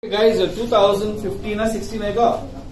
Guys 2015 ಈಗ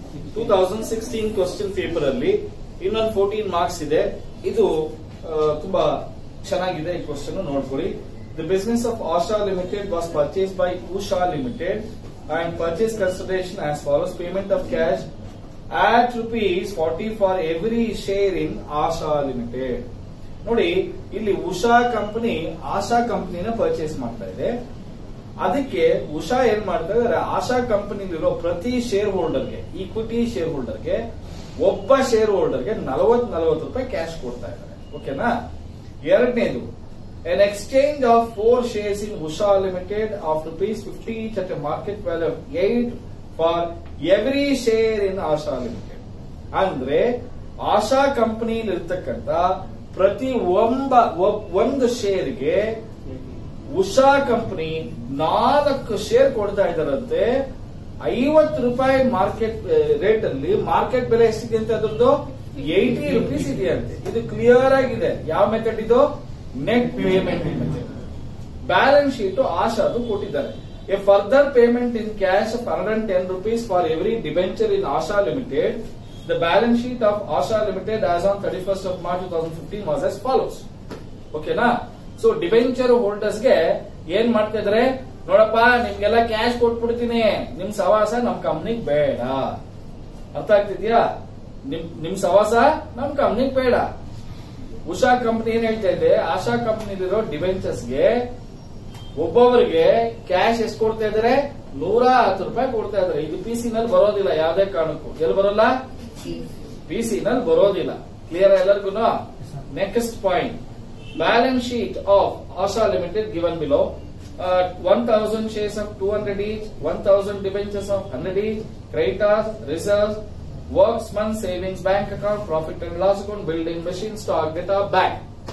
2016 question paper ಅಲ್ಲಿ ಇನ್ನೊಂದು 14 ಮಾರ್ಕ್ಸ್ ಇದೆ. ಇದು ತುಂಬಾ ಚೆನ್ನಾಗಿದೆ. ಈ ಕ್ವಶನ್ ನೋಡ್ಕೊಳ್ಳಿ. The business of Asha limited was purchase by Usha limited and purchase consideration as follows: payment of cash at ₹40 for every share in Asha limited. ನೋಡಿ, ಇಲ್ಲಿ ಉಷಾ ಕಂಪನಿ ಆಶಾ ಕಂಪನಿನ ಪರ್ಚೇಸ್ ಮಾಡ್ತಾ ಇದೆ. ಅದಕ್ಕೆ ಉಷಾ ಏನ್ ಮಾಡ್ತಾ ಇದ್ದಾರೆ, ಆಶಾ ಕಂಪನಿಲಿರೋ ಪ್ರತಿ ಶೇರ್ ಹೋಲ್ಡರ್ಗೆ, ಈಕ್ವಿಟಿ ಶೇರ್ ಹೋಲ್ಡರ್ಗೆ, ಒಬ್ಬ ಶೇರ್ ಹೋಲ್ಡರ್ಗೆ 40 ರೂಪಾಯಿ ಕ್ಯಾಶ್ ಕೊಡ್ತಾ ಇದ್ದಾರೆ. ಓಕೆನಾ? ಎರಡನೇದು, an exchange of 4 shares in Usha Limited of ₹50 each at a market value of 8 for every share in Asha Limited. ಅಂದ್ರೆ ಆಶಾ ಕಂಪನಿಯಲ್ಲಿ ಇರ್ತಕ್ಕಂಥ ಪ್ರತಿ ಒಂದು ಶೇರ್ಗೆ ಉಷಾ ಕಂಪನಿ 4 ಶೇರ್ ಕೊಡ್ತಾ ಇದ್ದಾರಂತೆ. 50 ರೂಪಾಯಿ ಮಾರ್ಕೆಟ್ ರೇಟ್ ಅಲ್ಲಿ ಮಾರ್ಕೆಟ್ ಬೆಲೆ ಎಷ್ಟಿದೆ ಅಂತ ಅದ್ರದ್ದು ₹80 ಇದೆಯಂತೆ. ಇದು ಕ್ಲಿಯರ್ ಆಗಿದೆ. ಯಾವ ಮೆಥಡ್ ಇದು? Net payment method. Balance sheet ಆಶಾದು ಕೊಟ್ಟಿದ್ದಾರೆ. A further payment in cash of ₹110 for every debenture in Asha Limited. The balance sheet of Asha Limited as on 31st of March 2015 was as follows. Okay na? So debenture holders ಗೆ ಏನ್ ಮಾಡ್ತಾ ಇದಾರೆ, ನೋಡಪ್ಪ ನಿಮ್ಗೆಲ್ಲ cash ಕೊಟ್ಬಿಡ್ತೀನಿ, ನಿಮ್ ಸವಾಸ ನಮ್ ಕಂಪ್ನಿಗ್ ಬೇಡ. ಅರ್ಥ ಆಗ್ತಿದ್ಯಾ? ನಿಮ್ ಸವಾಸ ನಮ್ ಕಂಪ್ನಿಗ್ ಬೇಡ. ಉಷಾ ಕಂಪನಿ ಏನ್ ಹೇಳ್ತಾ ಇದೆ, ಆಶಾ ಕಂಪನಿಲಿರೋ ಡಿಬೆಂಚರ್ಸ್ಗೆ ಒಬ್ಬೊಬ್ಬರಿಗೆ ಕ್ಯಾಶ್ ಎಷ್ಟು ಕೊಡ್ತಾ ಇದಾರೆ? ₹110 ಕೊಡ್ತಾ ಇದಾರೆ. ಇದು ಪಿಸಿ ನಲ್ಲಿ ಬರೋದಿಲ್ಲ ಯಾವುದೇ ಕಾರಣಕ್ಕೂ. ಎಲ್ಲಿ ಬರೋಲ್ಲ? ಪಿಸಿ ನಲ್ಲಿ ಬರೋದಿಲ್ಲ. ಕ್ಲಿಯರ್ ಎಲ್ಲರಿಗೂ? Next point, balance sheet of Asha limited given below. 1000 shares of 200 each, 1000 debentures of 100 each, creditors, reserves, worksman savings bank account, profit and loss account, building machine, stock data, bank.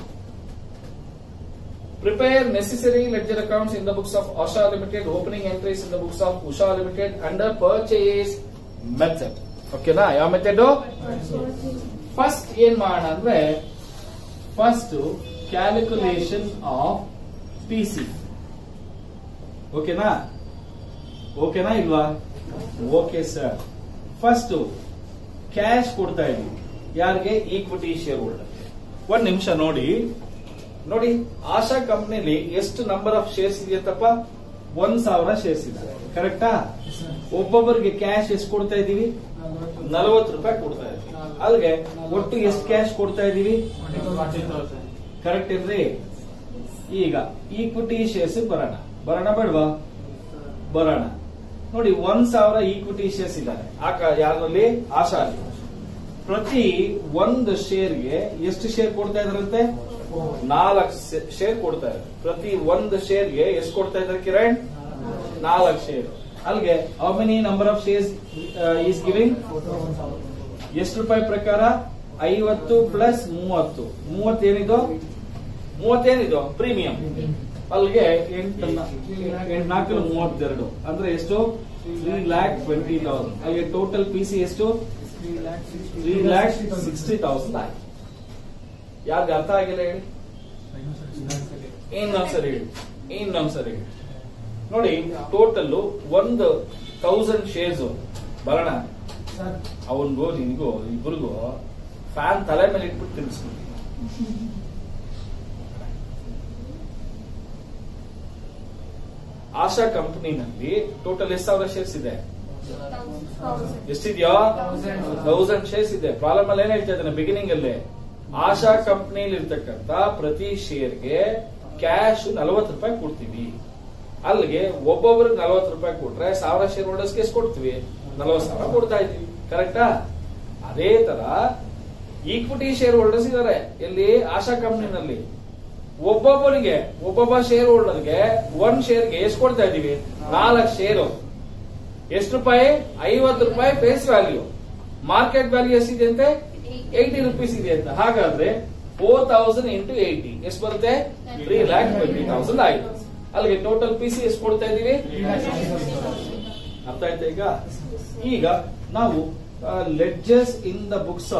Prepare necessary ledger accounts in the books of Asha Limited, opening entries in the books of Usha Limited under purchase method. Okay na? ಯಾವ method? First ಏನ್ ಮಾಡೋಣ ಅಂದ್ರೆ, first calculation of PC. ಓಕೆನಾ? ಓಕೆನಾ ಇಲ್ವಾ? Okay sir. First cash ಕೊಡ್ತಾ ಇದೀವಿ. ಯಾರಿಗೆ? Equity share holder. ಒಂದ್ ನಿಮಿಷ ನೋಡಿ. ಆಶಾ ಕಂಪನಿಲಿ ಎಷ್ಟು ನಂಬರ್ ಆಫ್ ಶೇರ್ಸ್ ಇದೆಯತ್ತಪ್ಪ? 1000 ಶೇರ್ಸ್ ಇದೆ. ಕರೆಕ್ಟಾ? ಒಬ್ಬೊಬ್ಬರಿಗೆ ಕ್ಯಾಶ್ ಎಷ್ಟು ಕೊಡ್ತಾ ಇದೀವಿ? 40 ರೂಪಾಯಿ ಕೊಡ್ತಾ ಇದೀವಿ. ಅಲ್ಲಿಗೆ ಒಟ್ಟು ಎಷ್ಟು ಕ್ಯಾಶ್ ಕೊಡ್ತಾ ಇದೀವಿ? ಕರೆಕ್ಟ್ ಇರ್ರಿ. ಈಗ ಈಕ್ವಿಟಿ ಶೇರ್ಸ್ ಬರೋಣ ಬೇಡವಾ? ಬರೋಣ. ನೋಡಿ, 1000 ಈಕ್ವಿಟಿ ಶೇರ್ಸ್ ಇದ್ದಾರೆ ಯಾವ್ದ್ರಲ್ಲಿ? ಆಶಾ. ಪ್ರತಿ ಒಂದು ಶೇರ್ಗೆ ಎಷ್ಟು ಶೇರ್ ಕೊಡ್ತಾ ಇದಾರಂತೆ? 4 ಶೇರ್ ಕೊಡ್ತಾ ಇದ್ದಾರೆ. ಪ್ರತಿ ಒಂದು ಶೇರ್ಗೆ ಎಷ್ಟು ಕೊಡ್ತಾ ಇದ್ದಾರೆ ಕಿರಣ್? 4 ಶೇರ್. ಅಲ್ಲಿಗೆ how many number of shares is giving? ಎಷ್ಟು ರೂಪಾಯಿ ಪ್ರಕಾರ? 50 ಪ್ಲಸ್ 30. 30 ಏನಿದು? ಪ್ರೀಮಿಯಂ. ಅಲ್ಲಿಗೆ 8 32 ಅಂದ್ರೆ ಎಷ್ಟು? 3,20,000. ಅಲ್ಲಿಗೆ ಟೋಟಲ್ ಪಿಸಿ ಎಷ್ಟು? 3,60,000 ಆಯ್ತು. ಯಾರಿಗೆ ಅರ್ಥ ಆಗಿಲ್ಲ ಹೇಳಿ? ಇನ್ನೊಂದ್ಸರಿ ಹೇಳಿ. ನೋಡಿ, ಟೋಟಲ್ 1,000 ಶೇರ್ಸ್ ಬರೋಣ. ಅವನ್ಗೂ ನಿನ್ಗೂ ಇಬ್ಬರಿಗೂ ಫ್ಯಾನ್ ತಲೆ ಮೇಲೆ ಇಟ್ಬಿಟ್ಟು ತಿನ್ನಿಸ್ಬಿಟ್ಟು. ಆಶಾ ಕಂಪನಿನಲ್ಲಿ ಟೋಟಲ್ ಎಷ್ಟು ಸಾವಿರ ಶೇರ್ಸ್ ಇದೆ? ಎಷ್ಟಿದ್ಯೋ? 1000 ಶೇರ್ಸ್ ಇದೆ. ಪ್ರಾಬ್ಲಮ್ ಅಲ್ಲಿ ಏನ್ ಹೇಳ್ತಾ ಇದ್ದಾನೆ ಬಿಗಿನಿಂಗ್ ಅಲ್ಲಿ? ಆಶಾ ಕಂಪನಿಯಲ್ಲಿ ಇರ್ತಕ್ಕಂಥ ಪ್ರತಿ ಶೇರ್ಗೆ ಕ್ಯಾಶ್ 40 ರೂಪಾಯಿ ಕೊಡ್ತೀವಿ. ಅಲ್ಲಿಗೆ ಒಬ್ಬೊಬ್ಬರಿಗೆ 40 ರೂಪಾಯಿ ಕೊಟ್ರೆ 1000 ಶೇರ್ ಹೋಲ್ಡರ್ಸ್ಗೆ ಎಷ್ಟು ಕೊಡ್ತೀವಿ? 40,000 ಕೊಡ್ತಾ ಇದೀವಿ. ಕರೆಕ್ಟಾ? ಅದೇ ತರ ಈಕ್ವಿಟಿ ಶೇರ್ ಹೋಲ್ಡರ್ಸ್ ಇದಾರೆ ಎಲ್ಲಿ? ಆಶಾ ಕಂಪನಿನಲ್ಲಿ. ಒಬ್ಬೊಬ್ಬ ಶೇರ್ ಹೋಲ್ಡರ್ಗೆ ಒಂದ್ ಶೇರ್ಗೆ ಎಷ್ಟು ಕೊಡ್ತಾ ಇದೀವಿ? 4 ಶೇರು. ಎಷ್ಟು ರೂಪಾಯಿ? 50 ರೂಪಾಯಿ ಫೇಸ್ ವ್ಯಾಲ್ಯೂ. ಮಾರ್ಕೆಟ್ ವ್ಯಾಲ್ಯೂ ಎಷ್ಟಿದೆ ಅಂತೆ? ₹80 ಇದೆ ಅಂತ. ಹಾಗಾದ್ರೆ 4,000 ಇಂಟು 80 ಎಷ್ಟು ಬರುತ್ತೆ? 3,20,000 ಆಯ್ತು. ಅಲ್ಲಿಗೆ ಟೋಟಲ್ ಪಿಸಿ ಎಷ್ಟು ಕೊಡ್ತಾ ಇದೀವಿ? ಅರ್ಥ ಆಯ್ತಾ? ಈಗ ನಾವು ledgers in the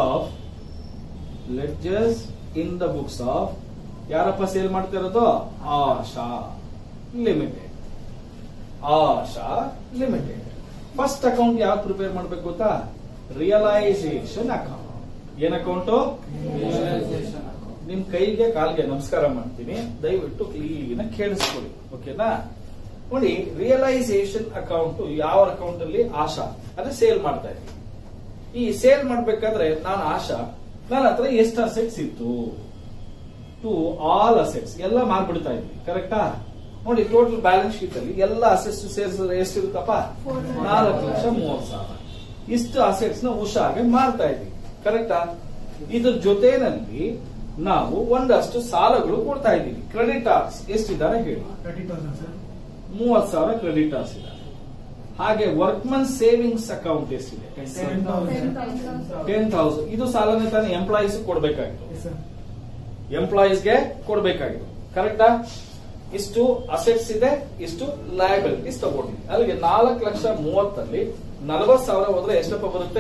books of ಯಾರಪ್ಪ ಸೇಲ್ ಮಾಡ್ತಾ ಇರೋದು? Asha limited. Asha limited. First account ಯಾವ್ದು ಪ್ರಿಪೇರ್ ಮಾಡ್ಬೇಕು ಗೊತ್ತಾ? Realisation account. ಏನ್ ಅಕೌಂಟು? ನಿಮ್ ಕೈಗೆ ಕಾಲ್ಗೆ ನಮಸ್ಕಾರ ಮಾಡ್ತೀನಿ, ದಯವಿಟ್ಟು ಕ್ಲೀನ್ ಕೇಳಿಸ್ಕೊಳ್ಳಿ. ಓಕೆನಾ? ನೋಡಿ, ರಿಯಲೈಸೇಷನ್ ಅಕೌಂಟ್ ಯಾವ ಅಕೌಂಟ್ ಅಲ್ಲಿ? ಆಶಾ ಅಂದ್ರೆ ಸೇಲ್ ಮಾಡ್ತಾ ಇದ್ದೀನಿ. ಈ ಸೇಲ್ ಮಾಡ್ಬೇಕಾದ್ರೆ ನಾನು ಆಶಾ, ನನ್ನ ಹತ್ರ ಎಷ್ಟು ಅಸೆಟ್ಸ್ ಇತ್ತು? ಟು ಆಲ್ ಅಸೆಟ್ಸ್ ಎಲ್ಲ ಮಾರ್ಬಿಡ್ತಾ ಇದ್ವಿ. ಕರೆಕ್ಟಾ? ನೋಡಿ, ಟೋಟಲ್ ಬ್ಯಾಲೆನ್ಸ್ ಶೀಟ್ ಅಲ್ಲಿ ಎಲ್ಲ ಅಸೆಟ್ಸ್ ಸೇರಿಸಿದ್ರೆ ಎಷ್ಟಿರುತ್ತಪ್ಪ? 4,30,000. ಇಷ್ಟು ಅಸೆಟ್ಸ್ ನ ಉಷಾಗೆ ಮಾರ್ತಾ ಇದ್ವಿ. ಕರೆಕ್ಟಾ? ಇದ್ರ ಜೊತೆನಲ್ಲಿ ನಾವು ಒಂದಷ್ಟು ಸಾಲಗಳು ಕೊಡ್ತಾ ಇದ್ದೀವಿ. ಕ್ರೆಡಿಟಾರ್ಸ್ ಎಷ್ಟಿದ್ದಾರೆ ಹೇಳಿ? 30,000 ಕ್ರೆಡಿಟಾರ್ಸ್ ಇದ್ದಾರೆ. ಹಾಗೆ ವರ್ಕ್ಮನ್ ಸೇವಿಂಗ್ಸ್ ಅಕೌಂಟ್ ಎಷ್ಟಿದೆ? 10,000. ಇದು ಸಾಲನೇ ತಾನೇ ಎಂಪ್ಲಾಯೀಸ್ ಕೊಡ್ಬೇಕಾಗಿತ್ತು, ಎಂಪ್ಲಾಯೀಸ್ಗೆ ಕೊಡ್ಬೇಕಾಗಿತ್ತು. ಕರೆಕ್ಟಾ? ಇಷ್ಟು ಅಸೆಟ್ಸ್ ಇದೆ, ಇಷ್ಟು ಲಯಬಿಲಿಟೀಸ್ ತಗೊಂಡಿದೆ. ಅಲ್ಲಿಗೆ 4,30,000 40,000 ಹೋದ್ರೆ ಎಷ್ಟಪ್ಪ ಬರುತ್ತೆ?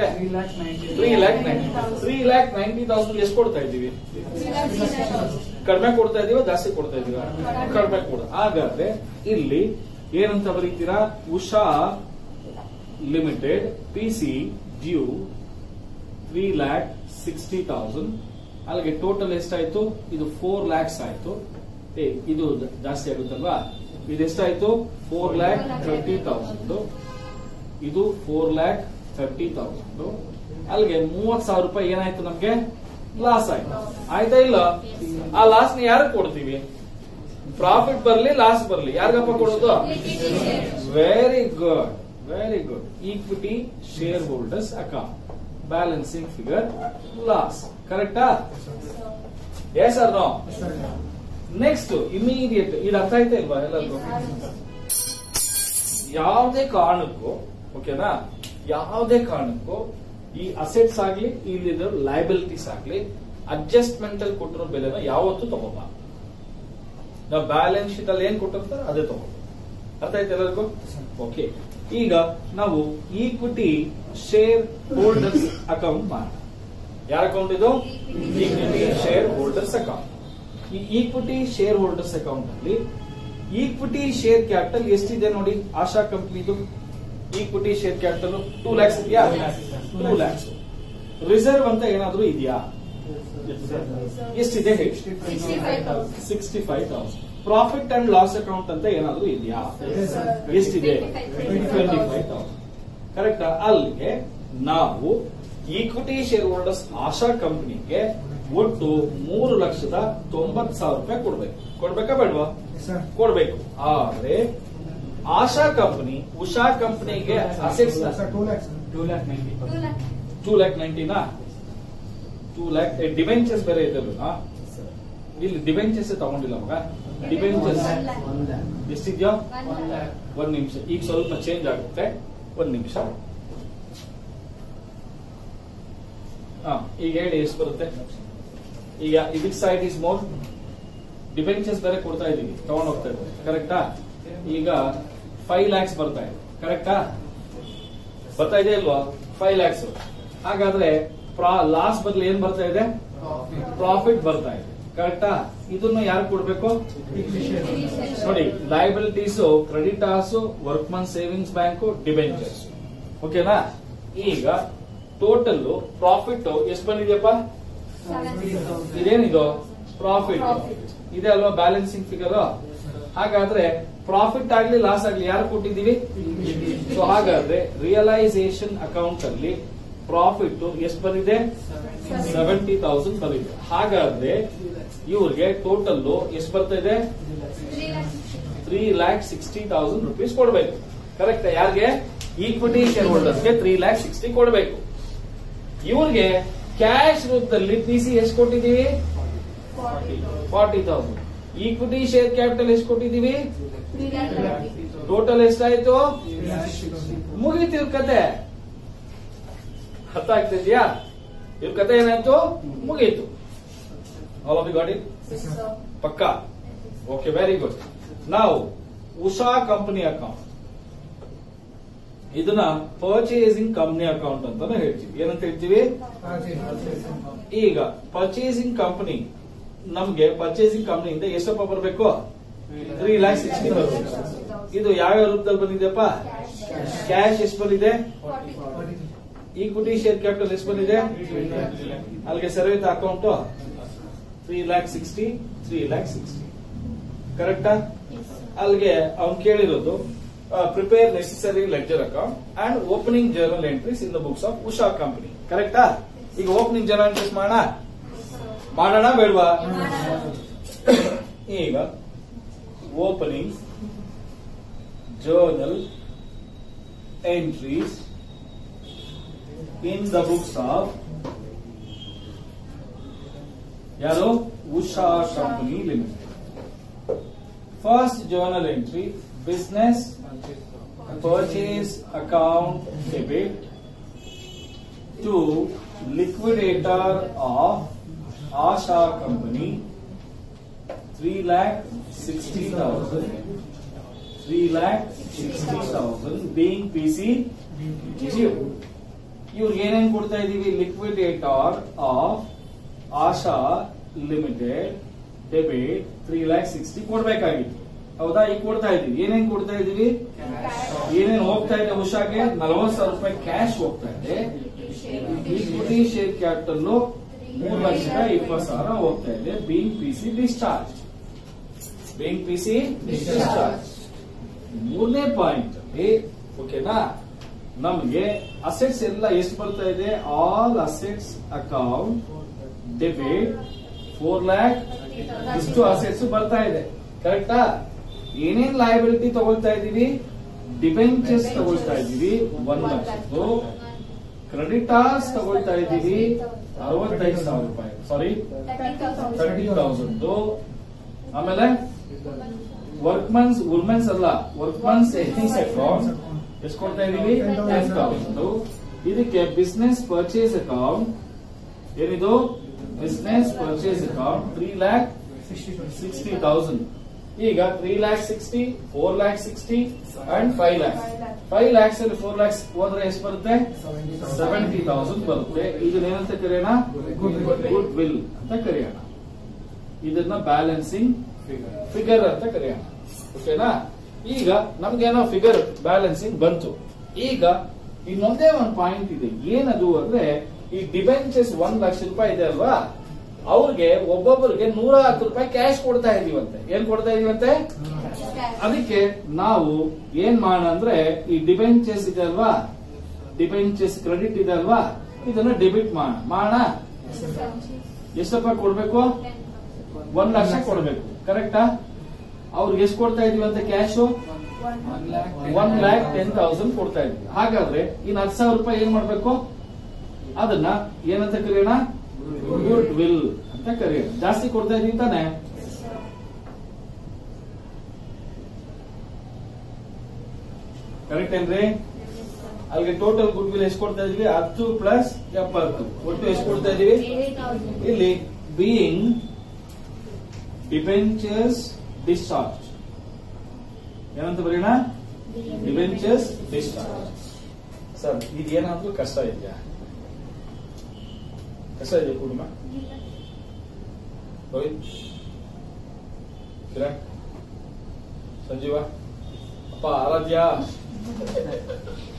3,90,000. ಎಷ್ಟು ಕೊಡ್ತಾ ಇದ್ದೀವಿ? ಕಡಿಮೆ ಕೊಡ್ತಾ ಇದೀವ, ಜಾಸ್ತಿ ಕೊಡ್ತಾ ಇದೀವ? ಕಡಿಮೆ ಕೊಡ. ಹಾಗಾದ್ರೆ ಇಲ್ಲಿ ಏನಂತ ಬರೀತೀರಾ? Usha limited P C due 3,60,000. ಅಲ್ಲಿಗೆ ಟೋಟಲ್ ಎಷ್ಟಾಯ್ತು? ಇದು 4 lakhs ಆಯ್ತು. ಇದು ಜಾಸ್ತಿ ಆಗುತ್ತಲ್ವಾ? ಇದೆಷ್ಟಾಯ್ತು? 4,30,000. ಇದು 4,30,000. ಅಲ್ಲಿಗೆ 30,000 ರೂಪಾಯಿ ಏನಾಯ್ತು? ನಮ್ಗೆ ಲಾಸ್ ಆಯ್ತು. ಆಯ್ತಾ ಇಲ್ಲ? ಆ ಲಾಸ್ ನ ಯಾರು ಕೊಡ್ತೀವಿ? ಪ್ರಾಫಿಟ್ ಬರ್ಲಿ ಲಾಸ್ ಬರ್ಲಿ ಯಾರಿಗಪ್ಪ ಕೊಡೋದು? Very good, very good. Equity share holders account, balancing figure loss. ಕರೆಕ್ಟಾ? Yes or no? Next immediate. ಇದು ಅರ್ಥ ಆಯ್ತಾ ಇಲ್ವಾ ಎಲ್ಲರಿಗೂ? ಯಾವುದೇ ಕಾರಣಕ್ಕೂ, ಓಕೆನಾ, ಯಾವುದೇ ಕಾರಣಕ್ಕೂ ಈ ಅಸೆಟ್ಸ್ ಆಗ್ಲಿ ಇಲ್ಲಿದ್ದ ಲಯಬಿಲಿಟೀಸ್ ಆಗ್ಲಿ ಅಡ್ಜಸ್ಟ್ಮೆಂಟ್ ಅಲ್ಲಿ ಕೊಟ್ಟಿರೋ ಬೆಲೆನ ಯಾವತ್ತೂ ತಗೋಬಾರ್ದು. ನಾವು ಬ್ಯಾಲೆನ್ಸ್ ಶೀಟ್ ಅಲ್ಲಿ ಏನ್ ಕೊಟ್ಟಿರ್ತಾರೆ ಅದೇ ತಗೋಬಹುದು. ಅರ್ಥ ಆಯ್ತು ಎಲ್ಲರಿಗೂ? ಓಕೆ. ಈಗ ನಾವು ಈಕ್ವಿಟಿ ಶೇರ್ ಹೋಲ್ಡರ್ಸ್ ಅಕೌಂಟ್ ಮಾಡೋಣ. ಯಾರ ಅಕೌಂಟ್ ಇದು? Equity share holders account. ಈ ಈಕ್ವಿಟಿ ಶೇರ್ ಹೋಲ್ಡರ್ಸ್ ಅಕೌಂಟ್ ಅಲ್ಲಿ ಈಕ್ವಿಟಿ ಶೇರ್ ಕ್ಯಾಪಿಟಲ್ ಎಷ್ಟಿದೆ ನೋಡಿ? ಆಶಾ ಕಂಪನಿದು ಈಕ್ವಿಟಿ ಶೇರ್ ಕ್ಯಾಪಿಟಲ್ 2 lakhs ಇದೆಯಾ? 2 lakhs. ರಿಸರ್ವ್ ಅಂತ ಏನಾದ್ರೂ ಇದೆಯಾ? ಎಷ್ಟಿದೆ? 65,000. ಪ್ರಾಫಿಟ್ ಅಂಡ್ ಲಾಸ್ ಅಕೌಂಟ್ ಅಂತ ಏನಾದ್ರೂ ಇದೆಯಾ? ಎಷ್ಟಿದೆ? 25,000. ಕರೆಕ್ಟಾ? ಅಲ್ಲಿಗೆ ನಾವು ಈಕ್ವಿಟಿ ಶೇರ್ ಹೋಲ್ಡರ್ಸ್ ಆಶಾ ಕಂಪನಿಗೆ ಒಟ್ಟು 3,90,000 ರೂಪಾಯಿ ಕೊಡ್ಬೇಕು. ಕೊಡ್ಬೇಕಾ ಬೇಡವಾ? ಕೊಡ್ಬೇಕು. ಆದ್ರೆ ಆಶಾ ಕಂಪನಿ ಉಷಾ ಕಂಪನಿಗೆ ಅಸೆಟ್ಸ್ 2,90,000 2 lakh. ಡಿವೆಂಚರ್ಸ್ ಬೇರೆ ಇದೆ. ಇಲ್ಲಿ ಡಿವೆಂಚರ್ಸ್ ತಗೊಂಡಿಲ್ಲ ಮಗ. ಡಿವೆಂಚರ್ಸ್ ಎಷ್ಟಿದ್ಯಾ? 1 ನಿಮಿಷ. ಈಗ ಸ್ವಲ್ಪ ಚೇಂಜ್ ಆಗುತ್ತೆ. 1 ನಿಮಿಷ. ಈಗ ಹೇಳಿ ಎಷ್ಟು ಬರುತ್ತೆ? ಈಗ ಇದಕ್ ಸೈಡ್ ಇಸ್ ಮೋರ್. ಡಿಬೆಂಚರ್ಸ್ ಬೇರೆ ಕೊಡ್ತಾ ಇದೀವಿ, ತಗೊಂಡ್ ಹೋಗ್ತಾ ಇದ್ದೀವಿ. ಕರೆಕ್ಟಾ? ಈಗ 5 lakhs ಬರ್ತಾ ಇದೆ. ಕರೆಕ್ಟಾ? ಬರ್ತಾ ಇದೆ ಇಲ್ವಾ? 5 lakhs. ಹಾಗಾದ್ರೆ ಲಾಸ್ ಬದಲು ಏನ್ ಬರ್ತಾ ಇದೆ? ಪ್ರಾಫಿಟ್ ಬರ್ತಾ ಇದೆ. ಕರೆಕ್ಟಾ? ಇದನ್ನು ಯಾರು ಕೊಡ್ಬೇಕು? ನೋಡಿ, liabilities, creditors, workmen savings bank, debentures. ಓಕೆನಾ? ಈಗ ಟೋಟಲ್ ಪ್ರಾಫಿಟ್ ಎಷ್ಟು ಬಂದಿದೆಯಪ್ಪ? ಇದೇನಿದು? ಪ್ರಾಫಿಟ್ ಇದೆ ಅಲ್ವಾ? Balancing figure. ಹಾಗಾದ್ರೆ ಪ್ರಾಫಿಟ್ ಆಗ್ಲಿ ಲಾಸ್ ಆಗ್ಲಿ ಯಾರು ಕೊಟ್ಟಿದ್ದೀವಿ? ಸೊ ಹಾಗಾದ್ರೆ ರಿಯಲೈಸೇಷನ್ ಅಕೌಂಟ್ ಅಲ್ಲಿ ಪ್ರಾಫಿಟ್ ಎಷ್ಟು ಬಂದಿದೆ? 70,000 ಬಂದಿದೆ. ಹಾಗಾದ್ರೆ ಇವ್ರಿಗೆ ಟೋಟಲ್ ಎಷ್ಟು ಬರ್ತಾ ಇದೆ? 3,60,000 rupees ಕೊಡಬೇಕು. ಕರೆಕ್ಟ್? ಯಾರಿಗೆ? ಈಕ್ವಿಟಿ ಶೇರ್ ಹೋಲ್ಡರ್ಸ್ಗೆ 3,60,000 ಕೊಡಬೇಕು. ಇವ್ರಿಗೆ ಕ್ಯಾಶ್ ರೂಪದಲ್ಲಿ ಪಿಸಿ ಎಷ್ಟು ಕೊಟ್ಟಿದ್ದೀವಿ? 40,000. ಈಕ್ವಿಟಿ ಶೇರ್ ಕ್ಯಾಪಿಟಲ್ ಎಷ್ಟು ಕೊಟ್ಟಿದ್ದೀವಿ? ಟೋಟಲ್ ಎಷ್ಟಾಯ್ತು? ಮುಗೀತು ಇವ್ರ ಕತೆ. ಅರ್ಥ ಆಗ್ತಿದ್ಯಾ? ಇವ್ರ ಕತೆ ಏನಾಯ್ತು? ಮುಗೀತು. All of you got it? ಪಕ್ಕಾ? Okay, very good. ನಾವು ಉಷಾ ಕಂಪನಿ ಅಕೌಂಟ್, ಇದನ್ನ ಪರ್ಚೇಸಿಂಗ್ ಕಂಪನಿ ಅಕೌಂಟ್ ಅಂತಾನೆ ಹೇಳ್ತೀವಿ. ಏನಂತ ಹೇಳ್ತೀವಿ? ಈಗ ಪರ್ಚೇಸಿಂಗ್ ಕಂಪನಿ, ನಮ್ಗೆ ಪರ್ಚೇಸಿಂಗ್ ಕಂಪನಿಯಿಂದ ಎಷ್ಟಪ್ಪ ಬರಬೇಕು? 3,60,000 ಬರಬೇಕು. ಇದು ಯಾವ್ಯಾವ ರೂಪದಲ್ಲಿ ಬಂದಿದೆಯಪ್ಪ? ಕ್ಯಾಶ್ ಎಷ್ಟು ಬಂದಿದೆ? ಈಕ್ವಿಟಿ ಶೇರ್ ಕ್ಯಾಪಿಟಲ್ ಎಷ್ಟು ಬಂದಿದೆ? ಅಲ್ಲಿಗೆ ಸರ್ವಿತ್ ಅಕೌಂಟ್ 3,60,000 3,60,000 ಕರೆಕ್ಟಾ? ಅಲ್ಲಿಗೆ ಅವ್ನು ಕೇಳಿರೋದು prepare necessary ledger account and opening journal entries in the books of Usha company. ಕರೆಕ್ಟಾ? ಈಗ ಓಪನಿಂಗ್ ಜರ್ನಲ್ ಎಂಟ್ರೀಸ್ ಮಾಡೋಣ ಬೇಡವಾ? ಈಗ opening journal entries in the books of ಯಾರು? Usha company limited. First journal entry business purchase account debit to liquidator of Asha Company 3,60,000 3,60,000 being PC due. ಇವ್ರಿಗೆ ಏನೇನು ಕೊಡ್ತಾ ಇದೀವಿ? Liquidator of Asha limited debit 3,60,000 ಕೊಡ್ಬೇಕಾಗಿತ್ತು. ಹೌದಾ? ಈಗ ಕೊಡ್ತಾ ಇದೀವಿ. ಏನೇನ್ ಕೊಡ್ತಾ ಇದೀವಿ? ಏನೇನು ಹೋಗ್ತಾ ಇದೆ? ಉಷಾಗೆ 40,000 ರೂಪಾಯಿ ಕ್ಯಾಶ್ ಹೋಗ್ತಾ ಇದೆ. ಈಕ್ವಿಟಿ ಶೇರ್ ಕ್ಯಾಪಿಟಲ್ 3,20,000 ಹೋಗ್ತಾ ಇದೆ. Being P C discharge. ಮೂರನೇ ಪಾಯಿಂಟ್ ಅಲ್ಲಿ ಓಕೆನಾ, ನಮ್ಗೆ ಅಸೆಟ್ಸ್ ಎಲ್ಲ ಎಷ್ಟು ಬರ್ತಾ ಇದೆ? All assets account debit 4 lakh ಇಷ್ಟು ಅಸೆಟ್ಸ್ ಬರ್ತಾ ಇದೆ. ಕರೆಕ್ಟಾ? ಏನೇನ್ ಲಯಬಿಲಿಟಿ ತಗೊಳ್ತಾ ಇದೀವಿ? ಡಿಬೆಂಚರ್ಸ್ ತಗೊಳ್ತಾ ಇದೀವಿ 1 ಲಕ್ಷದ್ದು, ಕ್ರೆಡಿಟಾರ್ಸ್ ತಗೊಳ್ತಾ ಇದೀವಿ 65,000 ರೂಪಾಯಿ, ಸಾರಿ 30,000. ಆಮೇಲೆ ವುಮೆನ್ಸ್ ಅಲ್ಲ, ವರ್ಕ್ಮನ್ಸ್ ಎರ್ನಿಂಗ್ಸ್ ಅಕೌಂಟ್ ಎಷ್ಟು ಕೊಡ್ತಾ ಇದೀವಿ? 10,000. ಇದಕ್ಕೆ ಬಿಸ್ನೆಸ್ ಪರ್ಚೇಸ್ ಅಕೌಂಟ್ ಏನಿದು? Business purchase account 3,60,000. ಈಗ 3,60,000, 4,60,000 ಅಂಡ್ 5 lakhs. 5 lakhs ಅಲ್ಲಿ 4 lakhs ಹೋದ್ರೆ ಎಷ್ಟು ಬರುತ್ತೆ? 70,000 ಬರುತ್ತೆ. ಇದನ್ನೇನಂತ ಕರೆಯೋಣ? ಗುಡ್ ವಿಲ್ ಅಂತ ಕರೆಯೋಣ. ಇದನ್ನ ಬ್ಯಾಲೆನ್ಸಿಂಗ್ ಫಿಗರ್ ಅಂತ ಕರೆಯೋಣ. ಓಕೆನಾ? ಈಗ ನಮ್ಗೇನೋ ಫಿಗರ್ ಬ್ಯಾಲೆನ್ಸಿಂಗ್ ಬಂತು. ಈಗ ಇನ್ನೊಂದೇ ಒಂದು ಪಾಯಿಂಟ್ ಇದೆ. ಏನದು ಅಂದ್ರೆ, ಈ ಡಿಬೆಂಚರ್ಸ್ 1 ಲಕ್ಷ ರೂಪಾಯಿ ಇದೆ ಅಲ್ವಾ, ಅವ್ರಿಗೆ ಒಬ್ಬೊಬ್ಬರಿಗೆ 110 ರೂಪಾಯಿ ಕ್ಯಾಶ್ ಕೊಡ್ತಾ ಇದೀವಂತೆ. ಏನ್ ಕೊಡ್ತಾ ಇದೀವಂತೆ? ಅದಕ್ಕೆ ನಾವು ಏನ್ ಮಾಡೋಣ ಅಂದ್ರೆ, ಈ ಡಿಬೆಂಚರ್ಸ್ ಇದೆ ಅಲ್ವಾ, ಡಿಬೆಂಚರ್ಸ್ ಕ್ರೆಡಿಟ್ ಇದೆ ಅಲ್ವಾ, ಇದನ್ನ ಡೆಬಿಟ್ ಮಾಡೋಣ. ಎಷ್ಟಪ್ಪ ಕೊಡ್ಬೇಕು? 1 ಲಕ್ಷ ಕೊಡ್ಬೇಕು. ಕರೆಕ್ಟಾ? ಅವ್ರಿಗೆ ಎಷ್ಟು ಕೊಡ್ತಾ ಇದೀವಂತೆ ಕ್ಯಾಶ್? 1,10,000 ಕೊಡ್ತಾ ಇದೀವಿ. ಹಾಗಾದ್ರೆ ಇನ್ನು 10,000 ರೂಪಾಯಿ ಏನ್ ಮಾಡ್ಬೇಕು? ಅದನ್ನ ಏನಂತ ಕರೆಯೋಣ? ಗುಡ್ ವಿಲ್ ಅಂತ ಕರೆಯೋಣ. ಜಾಸ್ತಿ ಕೊಡ್ತಾ ಇದೀವಿ ತಾನೆ? ಕರೆಕ್ಟ್ ಏನ್ರಿ? ಅಲ್ಲಿಗೆ ಟೋಟಲ್ ಗುಡ್ ವಿಲ್ ಎಷ್ಟು ಕೊಡ್ತಾ ಇದೀವಿ? 10 ಪ್ಲಸ್ 70 ಒಟ್ಟು ಎಷ್ಟು ಕೊಡ್ತಾ ಇದೀವಿ? ಇಲ್ಲಿ ಬೀಯಿಂಗ್ ಡಿಬೆಂಚರ್ಸ್ ಡಿಸ್ಚಾರ್ಜ್ ಏನಂತ ಬರೆಯೋಣ? Debentures discharge. ಸರ್ ಇದೇನಾದ್ರೂ ಕಷ್ಟ ಇದೆಯಾ? ಕಷ್ಟ ಇದೆಯಾ ಕುಟುಂಬ? ರೋಹಿತ್, ಕಿರಣ್, ಸಂಜೀವ, ಅಪ್ಪ, ಆರಾಧ್ಯ